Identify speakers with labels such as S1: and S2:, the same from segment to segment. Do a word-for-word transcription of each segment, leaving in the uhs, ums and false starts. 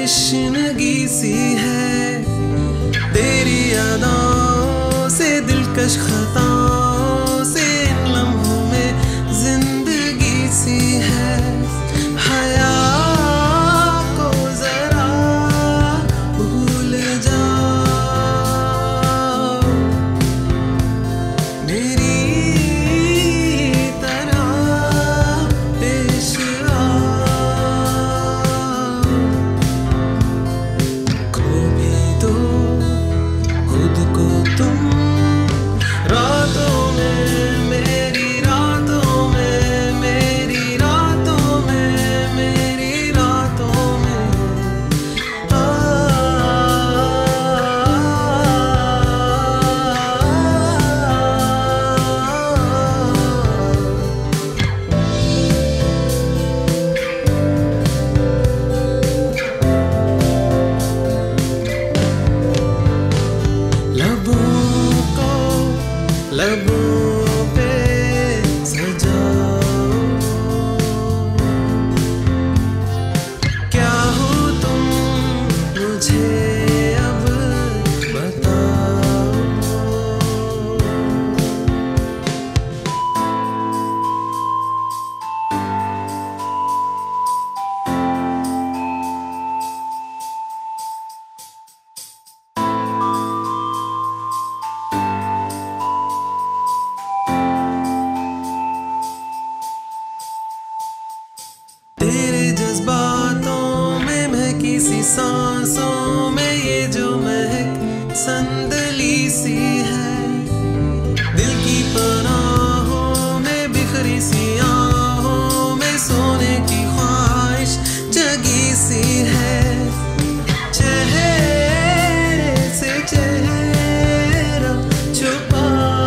S1: तशनगी सी है तेरी यादों से, दिलकश खताओं से, इन लम्हों में जिंदगी सी है। हया को जरा भूल जाओ, मेरी तरह पेश आओ। खो भी दो खुद को तुम रातों में, मेरी रातों में, मेरी रातों में, मेरी रातों में। आ, लबों को लबों पे सजाओ, क्या हो तुम मुझे अब बताओ। तेरे जज्बातों में महकी सी सांसों में ये जो महक संदली सी है, दिल की पनाहों में बिखरी सी आहों में सोने की ख्वाहिश जगी सी है। चेहरे से चेहरा छुपा,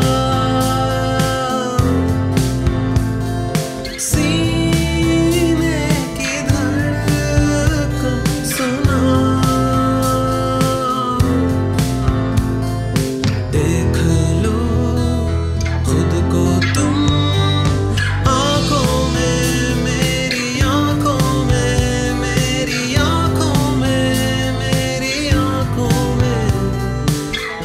S1: सीने की धड़कन सुना, देख लो खुद को तुम आंखों में, मेरी आंखों में, मेरी आंखों में, मेरी आंखों में। आ,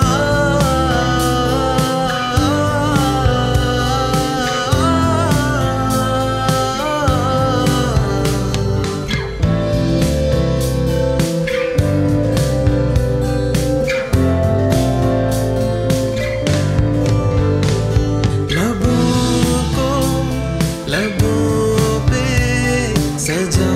S1: लबों को लबों पे सजा